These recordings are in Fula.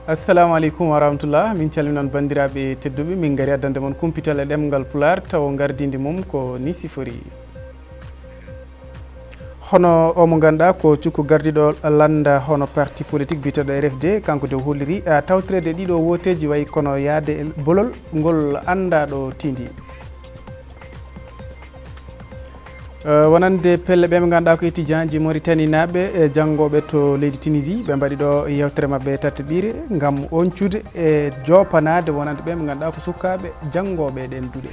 assalamu aleykum wa rahmatullah. Min calminon bandiraɓe tedduɓe, min gari addande mon kumpital e ɗemgal pular taw gardidi mum ko ni sifori. Hono omo ganduɗa ko cukko gardiɗo landa hono parti politique biteɗo RFD kanko de holliri tawtirede ɗiɗo woteji wayi kono yaade bolol ngol andaɗo tindi. Wonande pelle ɓe ɓe ganduɗa ko étudiant ji Mauritanie naɓe e janggoɓe to leydi Tunisie ɓe mbaɗi ɗo yewtere mabɓe tattaɓire gam oncude e jopanade wonande ɓe ɓe ganduɗa ko sukaɓe janggoɓe ɗen duuɗe.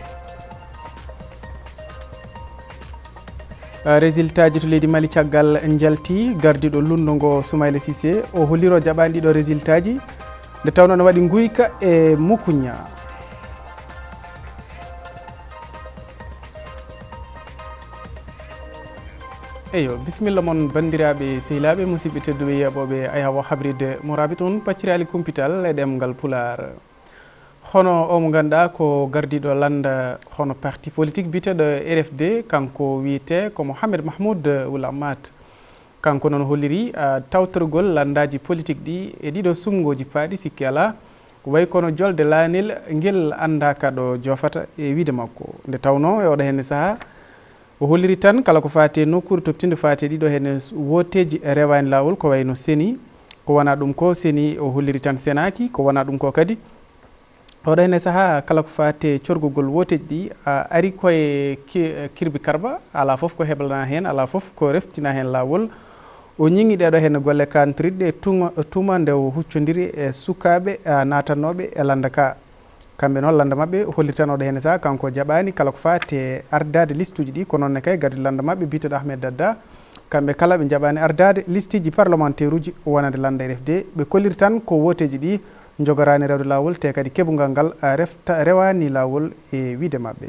Résultat ji to leydi Mali caggal jalti gardiɗo lundo ngo Soumaïla Cissé o holliro jaɓani ɗiɗo résultat ji nde tawno no waɗi guyka e Mukunya. Eyo bisimilla mon bandiraɓe sehilaɓe musidɓe tedduɓe yeɓoɓe ayawo habride moraɓe toon paccirali kumpital e ɗemgal pular. Hono omo ganduɗa ko gardiɗo landa hono parti politique biteɗo RFD kanko wiyete ko Mohamed Mahmoud Ould Ahmad. Kanko noon holliri tawtorgol landaji politique ɗi e ɗiɗo sumgoji paaɗi sikki ala way kono jolde laanel ngel andaka ɗo jofata e wiide makko nde tawno e oɗo henne saaha o holliri tan kala ko fate nokkure toptinde fate ɗiɗo henne woteji rewani lawol ko wayno seni ko wona ɗum ko seni o holliri tan senaki ko wona ɗum ko kadi oɗo henne saaha kala ko fate corgogol woteji ɗi ari koye kirbi karba ala foof ko heblana hen ala foof ko reftina hen lawol o ñingui ɗeɗo henne golle kantoriɗɗe tuma nde o huccodiri e sukaɓe natannoɓe e landa ka kamɓe noon landa mabɓe hollir tan oɗo henne saaha kanko jaɓani kala ko fate ardade liste uji ɗi ko nonne kay gardi landa mabɓe biteɗo Ahmed Dadda kamɓe kala ɓe jaɓani ardade liste ji parlementaire uji wonande landa RFD ɓe kollir tan ko woteji ɗi jogorani rewde lawol te kadi keɓugal ngal rewani lawol e wiide mabɓe.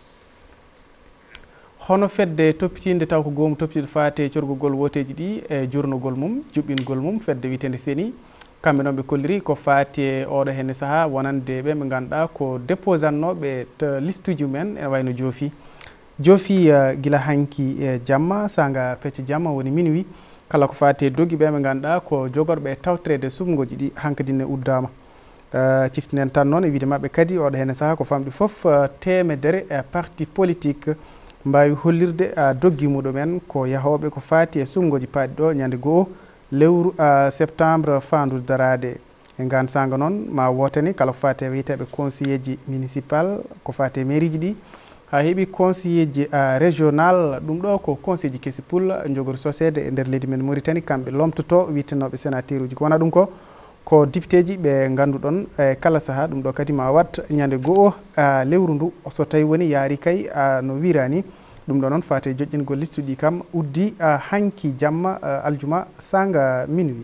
Hono fedde toppitinde taw ko goomu toppitide fate corgogol woteji ɗi e jurnugol mum juɓɓingol mum fedde witende seni kamɓe noon ɓe kolliri ko fati oɗo henne saaha wonande ɓe ɓe ganduɗa ko déposantnoɓe to liste uji mumen ene wayno joofi guila hanki e jamma sanga pecce jamma woni minuit kala ko fati dogui ɓe ɓe ganduɗa ko jogorɓe tawtorede sumgoji ɗi hankadine uddama ciftinen tan noon e wiide mabɓe kadi oɗo henne saaha ko famɗi foof temedere parti politique mbawi hollirde doggi muɗumen ko yahoɓe ko fati e sumgoji paaɗi ɗo ñande goho lewru septembre fandude darade e gan sanga noon ma wotani kala ko fati e wiyeteɓe conseiller ji municipal ko fati e mairie ji ɗi ha heeɓi conseiller ji régional ɗum ɗo ko conseil ji kesi pulla jogori sosede e nder leydi men Mauritanie kamɓe lomtoto wittenoɓe sénateur uji ko wona ɗum ko député ji ɓe ganduɗon e kala saaha ɗum ɗo kadi ma wat ñande goho lewru ndu so tawi woni yaari kay no wirani ɗum ɗo noon fate joƴƴingol liste uji kam uddi hanki jamma aljuma sanga minuit.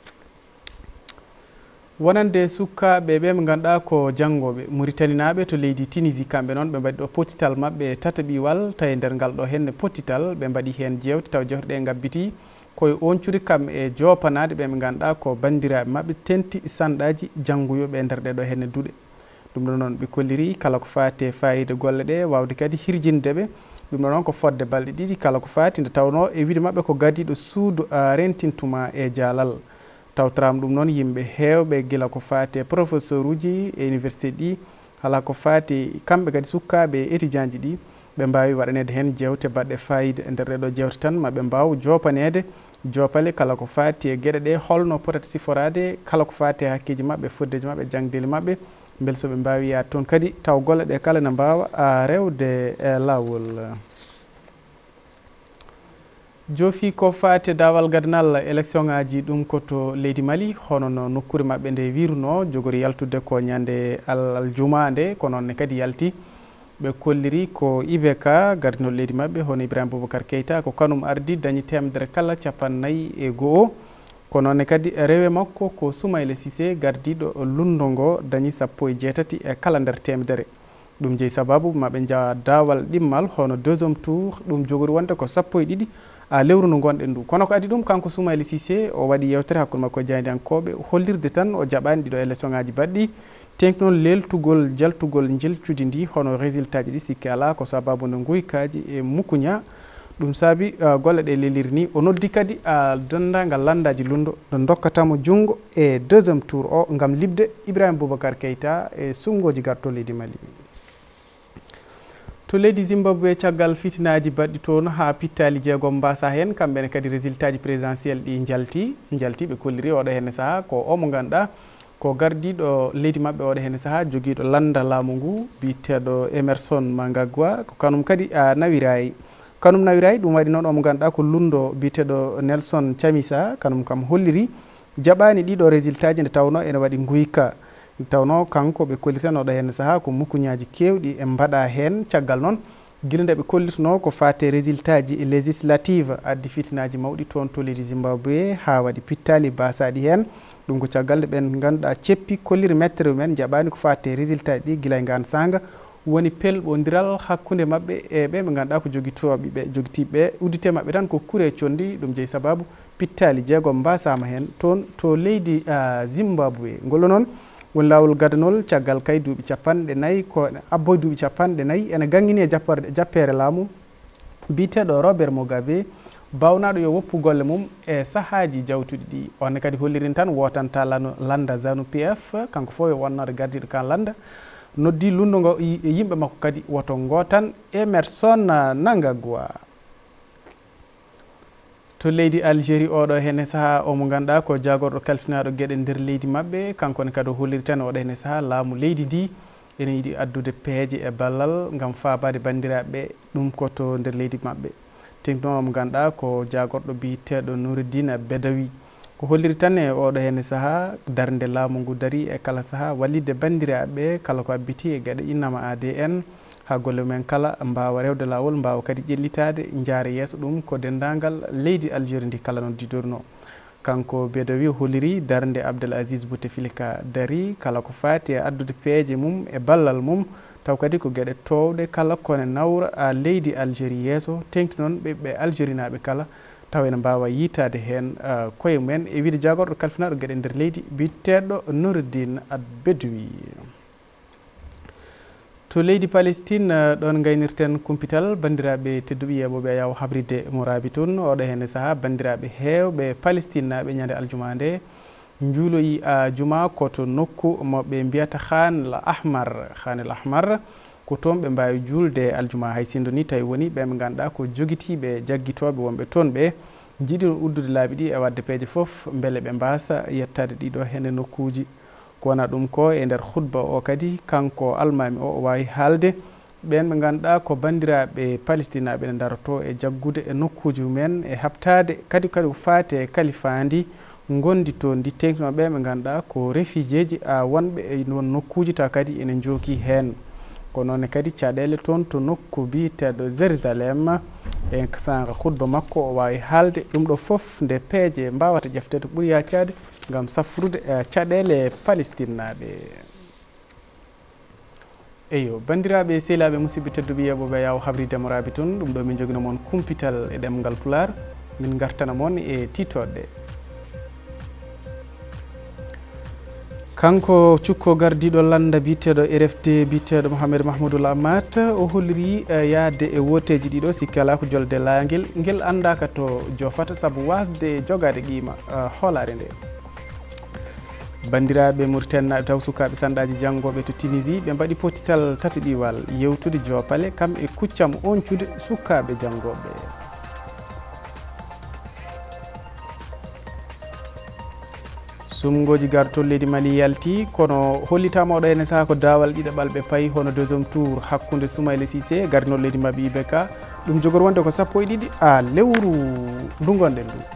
Wonande sukkaɓe ɓe ɓe ganduɗa ko janggoɓe Mauritanie naɓe to leydi Tunisie kamɓe noon ɓe mbaɗi ɗo potital mabɓe tataɓiwal tawi nder ngal ɗo henne potital ɓe mbaɗi hen jewte taw jewte ɗe gabbiti koye oncude kam e jopanade ɓe ɓe ganduɗa ko bandiraɓe mabɓe tenti sanɗaji janggoyoɓe nder ɗeɗo henne duuɗe ɗum ɗo noon ɓe kolliri kala ko fate fayida golle ɗe wawde kadi hirjindeɓe ɗum ɗo noon ko fodde balɗe ɗiɗi kala ko fati nde tawno e wiide mabɓe ko gardiɗo suudu rentintuma e jaalal tawtorama ɗum noon yimɓe hewɓe guila ko fati professeur uji e université ɗi hala ko fati kamɓe kadi sukkaɓe étudiant ji ɗi ɓe mbawi waɗanede hen jewte baɗɗe fayida e nder ɗeɗo jewte tan maɓe mbaw jopanede jopale kala ko fati e gueɗe ɗe holno potata siforade kala ko fati e hakkeji mabɓe foddeji mabɓe jangdeli mabɓe beel soɓe mbawi yaade toon kadi taw golle ɗe kala ne mbawa rewde e lawol. Joofi ko fati dawal gadanal élection ngaji ɗum koto leydi Mali hono no nokkure mabɓe nde wiruno jogori yaltude ko ñande aljuma nde ko noonne kadi yalti ɓe kolliri ko IBK gardinol leydi mabɓe hono Ibrahima Boubacar Keita ko kanum ardi dañi temedere kala capannayyi e goho ko noonne kadi rewe makko ko Soumaïla Cissé gardiɗo lundo ngo dañi 17 e kala nder temedere ɗum jeeyi sababu maɓe jaa dawal ɗimmal hono deuxiéme tour ɗum jogori wonde ko 12 lewru ndu gonɗen ndu kono ko adi ɗum kanko Soumaïla Cissé o waɗi yewtere hakkude makko e jaydiyankoɓe hollirde tan o jaɓani ɗiɗo élection ngaji baɗɗi tenki noon leltugol jaltugol jelcude ndi hono résultat ji ɗi sikki ala ko sababu nde guykaji e Mukunya ɗum saabi golle ɗe leliri ni o noddi kadi dendagal landaji lundo no dokkatamo junggo e deuxiéme tour o gam libde Ibrahima Boubacar Keita e sumgoji garto leydi Mali. To leydi Zimbabwe caggal fitinaji baɗɗi toon ha pittali jeegom mbasa hen kamɓene kadi résultat ji présidentiel ɗi jalti ɓe kolliri oɗo henne saaha ko omo ganduɗa ko gardiɗo leydi mabɓe oɗo henne saaha joguiɗo landa laamu ngu biteɗo Emerson Mnangagwa ko kanum kadi nawirayi ɗum waɗi noon omo ganduɗa ko lundo biteɗo Nelson Chamisa kanum kam holliri jaɓani ɗiɗo résultat ji nde tawno ene waɗi guyka tawno kanko ɓe kollitan oɗo henne saaha ko mukkuñaji kewɗi e mbaɗa hen caggal noon guila nde ɓe kollitano ko fate résultat ji législative addi fitinaji mawɗi toon to leydi Zimbabwe ha waɗi pittali basaɗi hen ɗum ko caggal nde ɓen ganduɗa ceppi kolliri mettere mumen jaɓani ko fate résultat ɗi guila e ngan sanga woni pelɓodiral hakkude mabɓe e ɓe ganduɗa ko joguitiɓe uddite mabɓe tan ko kuure condi ɗum jeeyi sababu pittali jeegom mbasama hen toon to leydi Zimbabwe ngolo noon woni lawol gadanol caggal kay duuɓi 40 ko abboy duuɓi 40 ene gangini e jappere laamu biteɗo Robert Mugabe bawnaɗo yo woppu golle mum e sahaji jawtuɗi ɗi onne kadi hollirin tan wotanta landa Zanu PF kanko fo yo wonnode gardiɗo kan landa noddi lundogo yimɓe makko kadi woto gotan Emerson Mnangagwa. To leydi Algérie oɗo hene saaha omo ganduɗa ko jagorɗo kalfinaɗo gueɗe nder leydi mabɓe kankone kadi o holliri tan oɗo hene saaha laamu leydi ndi ene yiiɗi addude peeje e ballal gam fabade bandiraɓe ɗum koto nder leydi mabɓe tengti noon omo ganduɗa ko jagorɗo biteɗo Noureddine Bedawi ko holliri tan e oɗo hene saaha darde laamu ngu dari e kala saaha wallide bandiraɓe kala ko abbiti e gueɗe innama ADN ha golle mumen kala mbawa rewde lawol mbawa kadi ƴellitade jaara yeeso ɗum ko dendagal leydi Algérie ndi kala noon didorno kanko Bedawi holliri darde Abdel Aziz Bouteflika dari kala ko fati e addude peeje mum e ballal mum taw kadi ko gueɗe towɗe kala kone nawra leydi Algérie yeeso tengti noon ɓeɓe Algérie naɓe kala taw ene mbawa yitade hen koye mumen e wiide jagorɗo kalfinaɗo gueɗe nder leydi biteɗo Noureddine Bedawi. To leydi Palestine ɗon gaynirten kumpital bandiraɓe tedduɓe yeɓoɓe yaw habride morabi toon oɗo henne saaha bandiraɓe hewɓe Palestine naɓe ñande aljuma nde juuloyi juma koto nokku moɓe mbiyata Khan el Ahmar ko toon ɓe mbawi julde aljuma hay sindo ni tawi woni ɓe ganduɗa ko joguitiɓe jagguitoɓe wonɓe toon ɓe jiiɗi uddude laabi ɗi e wadde peeje foof beele ɓe mbasa yettade ɗiɗo hene nokkuji ko wona ɗum ko e nder khutba o kadi kanko almami o wawi haalde ɓen ɓe ganduɗa ko bandiraɓe Palestine naɓe ne daroto e jaggude e nokkuji mumen e habtade kadi ko fate kalifandi gondi toon ndi tengtino ɓe ganduɗa ko réfugié ji wonɓe e won nokkuji taw kadi ene jooki hen ko noon kadi caɗele toon to nokku biteɗo Jérusalem e sanga khutba makko o wawi haalde ɗum ɗo foof nde peeje mbawata ƴeftede ɓuuri yaccade gam safrude caɗele Palestine naɓe. Eyo bandiraɓe sehilaɓe musidɓe tedduɓe yeɓoɓe yaw habride morabi toon ɗum ɗo min joguino moon kumpital e ɗemgal Pular min gartana moon e titoɗɗe. kanko cukko gardiɗo landa biteɗo RFD biteɗo Mohamed Mahmoudou Amat o holliri yaade e woteji ɗiɗo sikki ala ko jolde laguel guel andaka to jofata saabu wasde jogade qima hoolare nde. bandiraɓe Mauritanie naɓe taw sukaɓe sandaji janggoɓe to Tunisie ɓe mbaɗi potital tati ɗiwal yewtude jopale kam e kuccam oncude sukaɓe janggoɓe. sumgoji garto leydi Mali yalti kono hollitama oɗo ene saaha ko dawal ɗiɗaɓal ɓe paayi hono deuxiéme tour hakkude Soumaïla Cissé gardinol leydi mabɓe IBK ɗum jogori wonde ko 12 lewru ndu gonɗen ndu.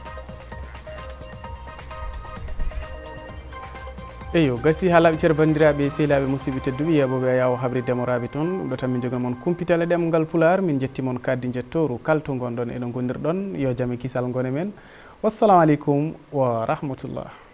eyo gasi haalaɓe ceer bandiraɓe sehilaɓe musidɓe tedduɓe yeɓoɓe yawo habride moraɓe toon ɗum ɗo tan min jogani moon kumpital e ɗemgal Pular min jetti moon kaddi jettoru kalto gonɗon eɗo gonirɗon yo jaam e kisal gone men. Wassalamu aleykum wa rahmatullah.